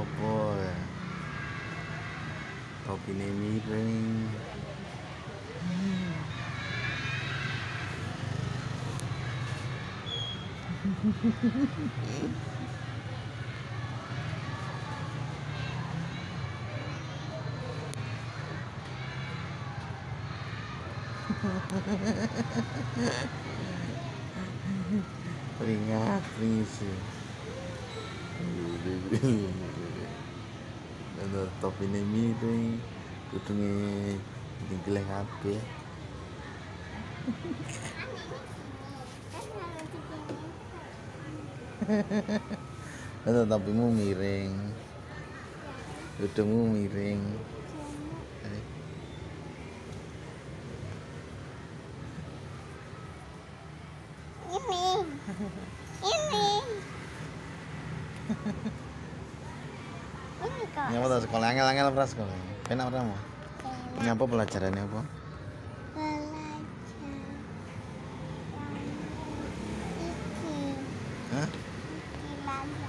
apa ya? Topine miring. Peringat pringisi. Ada topine miring, kudunge dingkleh kabeh. Ada topimu miring. Kudungmu miring. Ini kok. Nyapa ta sekolah angel-angel ora sekolah. Penak ora mau? Nyapa pelajarannya apa? Belajar. Iki. Hah? Belajar.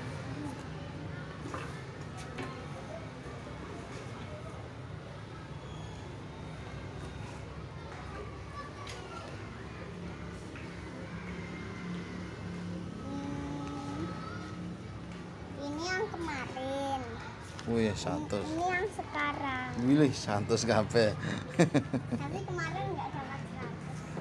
Ini yang kemarin. Wih, 100. Ini yang sekarang. Wih, 100 kabeh. Tapi kemarin nggak